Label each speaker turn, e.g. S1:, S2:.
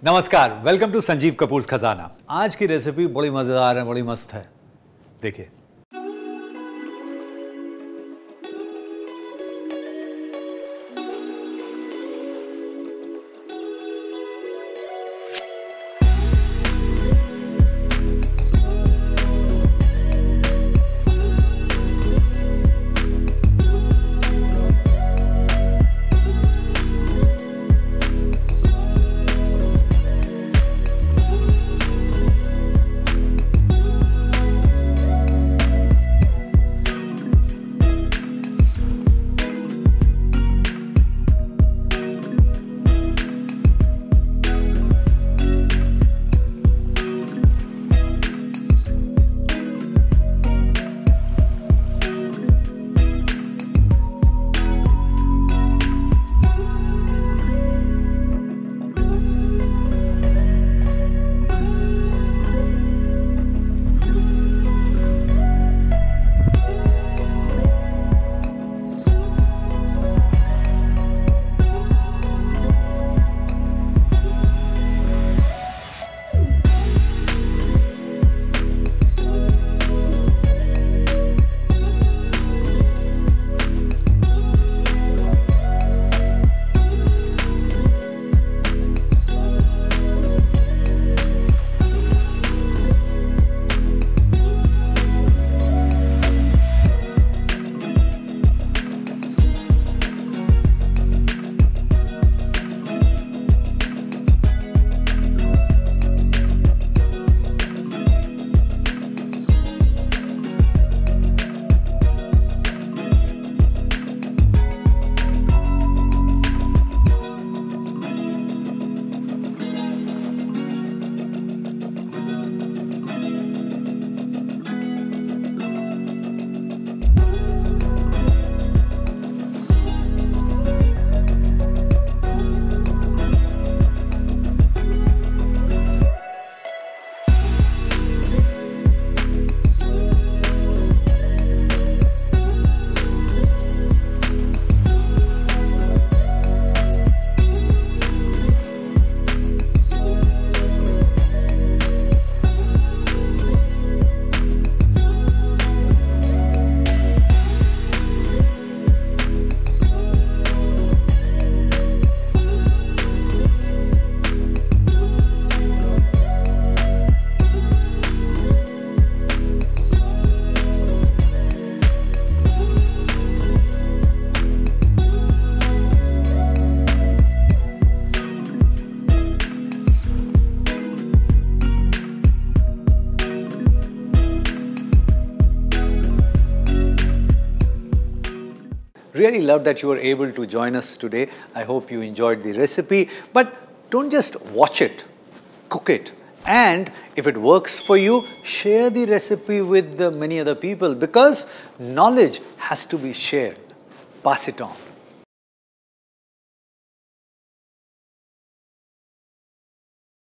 S1: नमस्कार, welcome to Sanjeev Kapoor खजाना। आज की रेसिपी बड़ी मजेदार है, बड़ी मस्त है। देखिए, really love that you were able to join us today. I hope you enjoyed the recipe, but don't just watch it, cook it. And if it works for you, share the recipe with many other people, because knowledge has to be shared. Pass it on.